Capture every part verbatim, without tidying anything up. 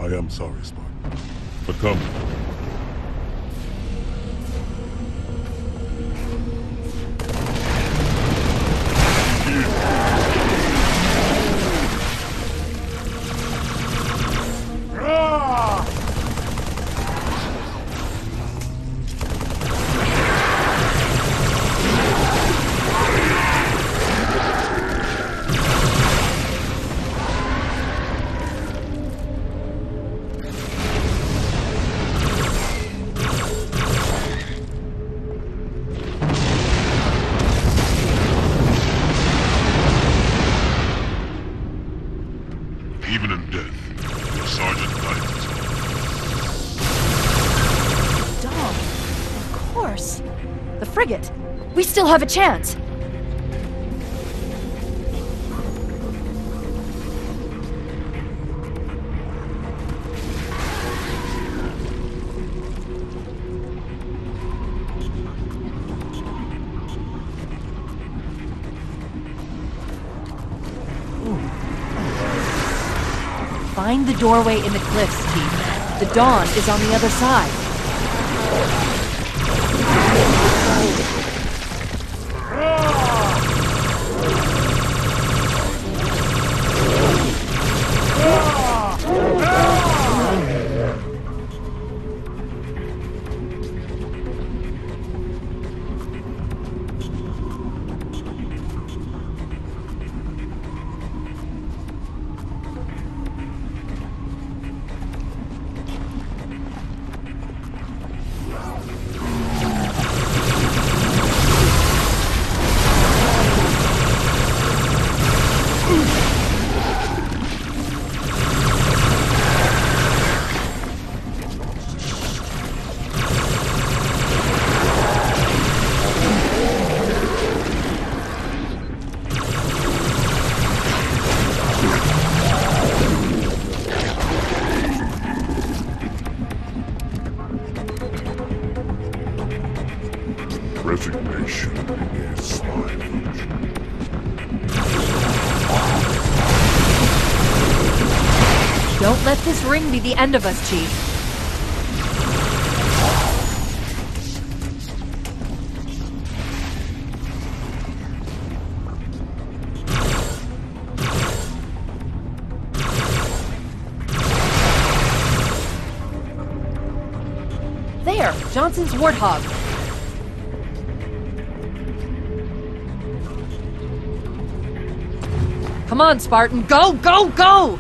I am sorry, Spartan. But come. Even in death, the Sergeant guides us. Dom, of course. The frigate. We still have a chance. Find the doorway in the cliffs, Chief. The dawn is on the other side. Resignation is my virtue. Don't let this ring be the end of us, Chief. There! Johnson's warthog. Come on, Spartan! Go, go, go!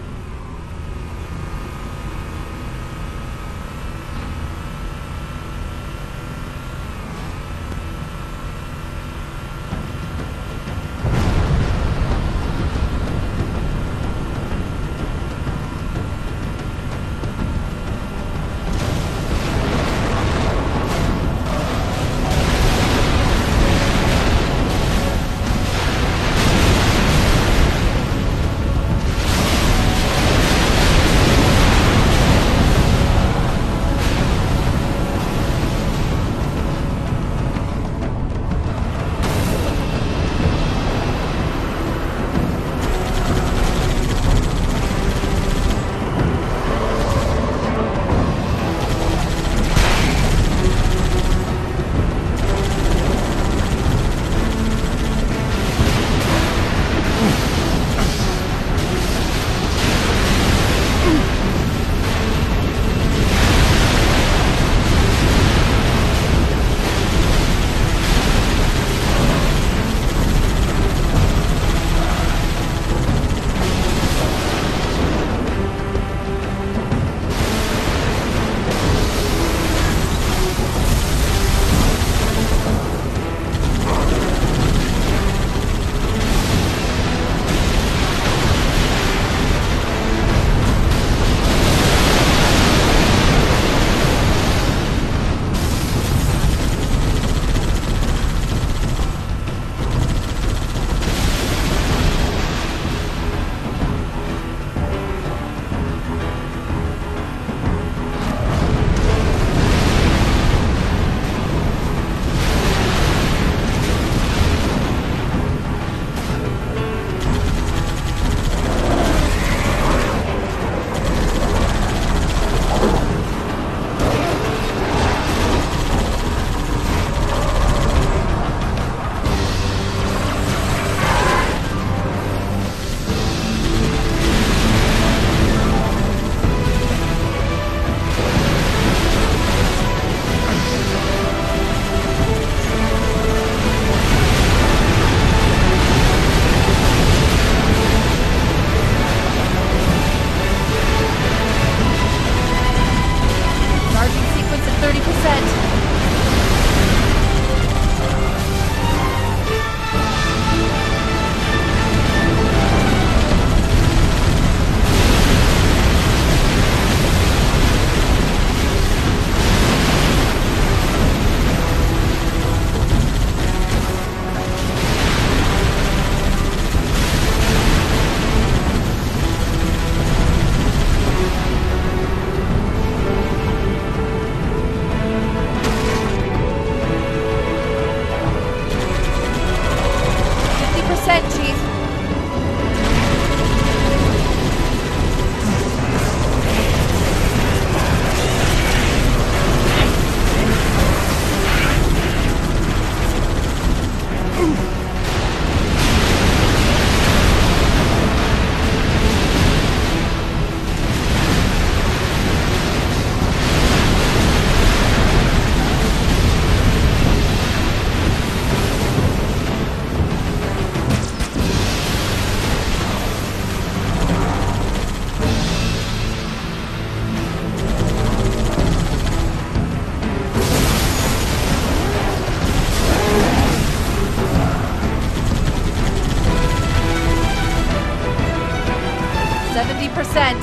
seventy percent.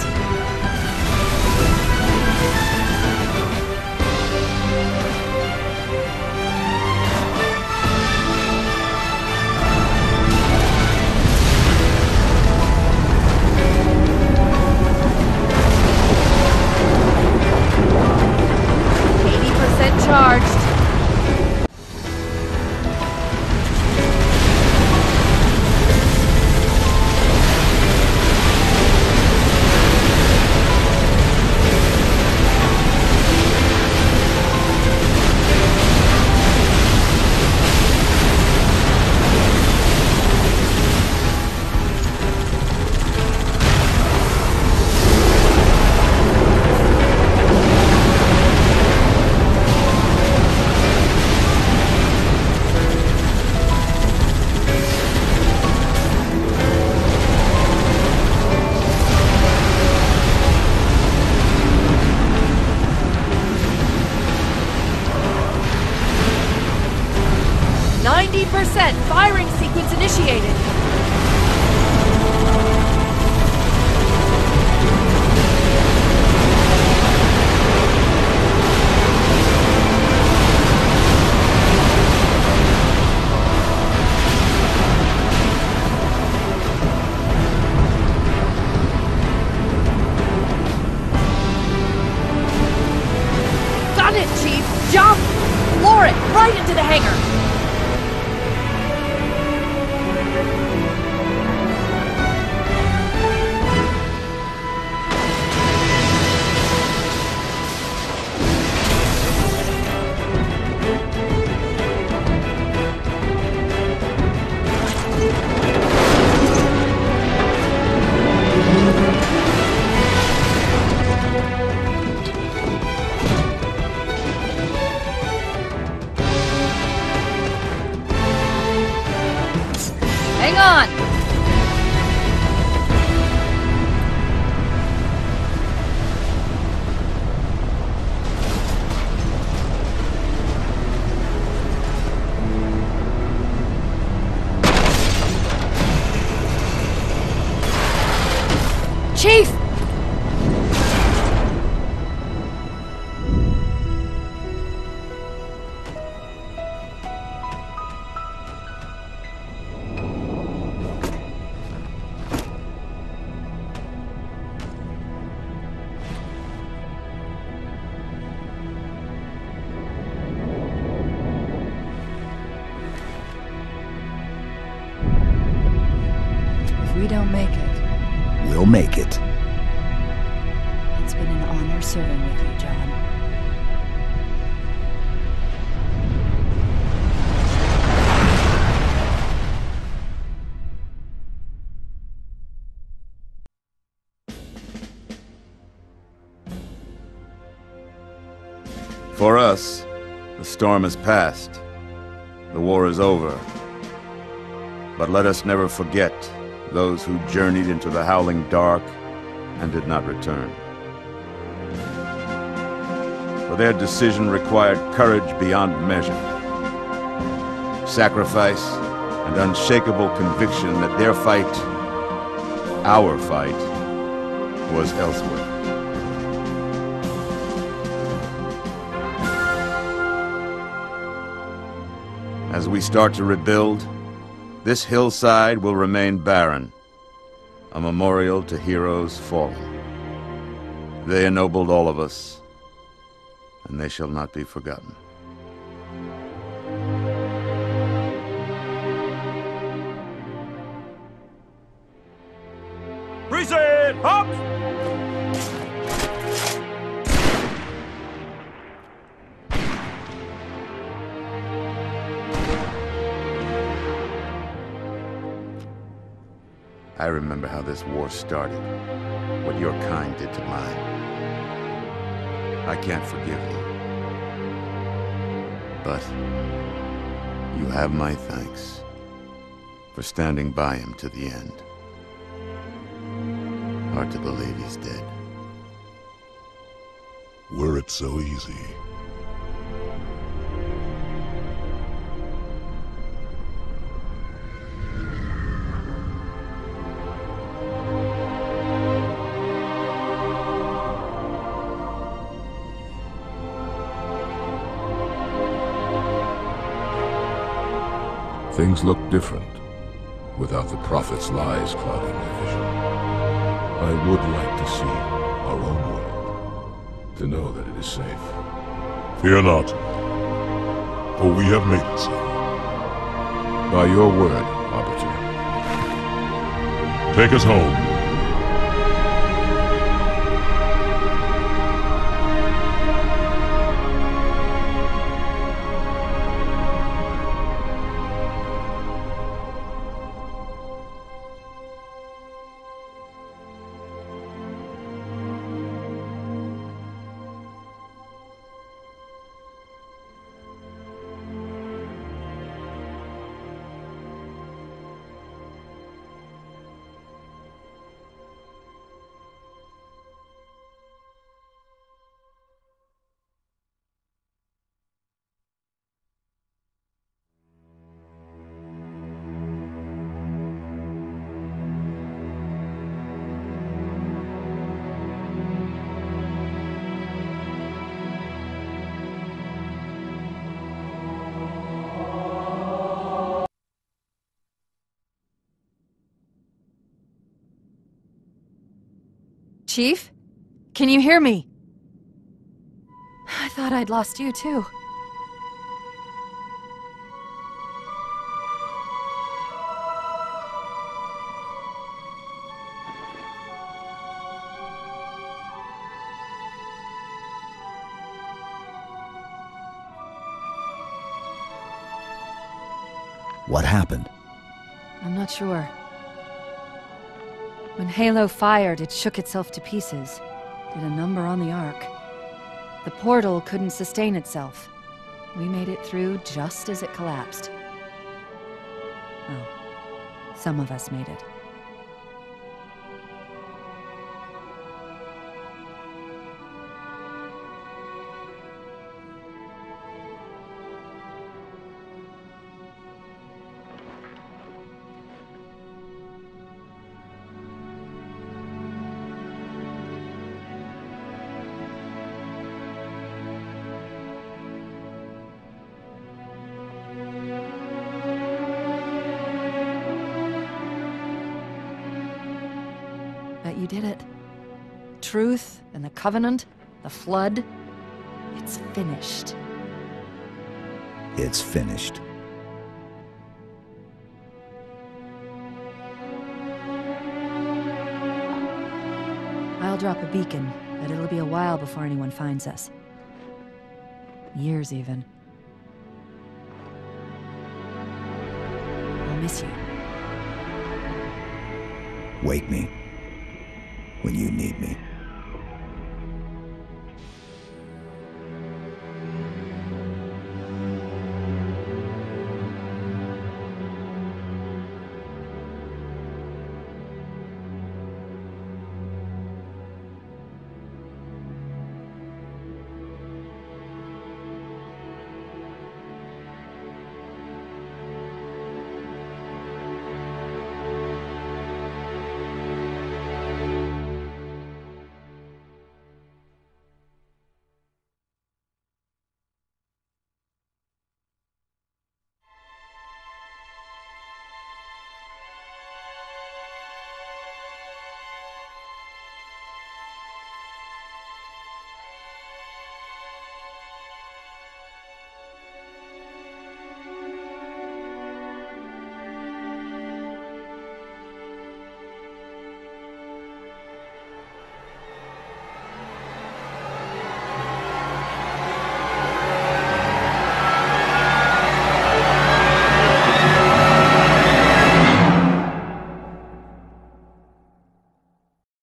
eighty percent charged. ninety percent firing sequence initiated. Got it, Chief! Jump! Floor it right into the hangar! Hang on! Chief! If we don't make it, We'll make it. it's been an honor serving with you, John. For us, the storm has passed. The war is over. But let us never forget those who journeyed into the howling dark and did not return. For their decision required courage beyond measure, sacrifice, and unshakable conviction that their fight, our fight, was elsewhere. As we start to rebuild, this hillside will remain barren, a memorial to heroes fallen. They ennobled all of us, and they shall not be forgotten. Frigate, up! I remember how this war started, what your kind did to mine. I can't forgive you. But you have my thanks for standing by him to the end. Hard to believe he's dead. Were it so easy. Things look different without the Prophet's lies clouding my vision. I would like to see our own world, to know that it is safe. Fear not, for we have made it so. By your word, Arbiter. Take us home. Chief? Can you hear me? I thought I'd lost you, too. What happened? I'm not sure. When Halo fired, it shook itself to pieces. Did a number on the Ark. The portal couldn't sustain itself. We made it through just as it collapsed. Oh, some of us made it. Bet you did it. Truth and the Covenant, the Flood, it's finished. It's finished. I'll drop a beacon, but it'll be a while before anyone finds us. Years, even. I'll miss you. Wake me when you need me.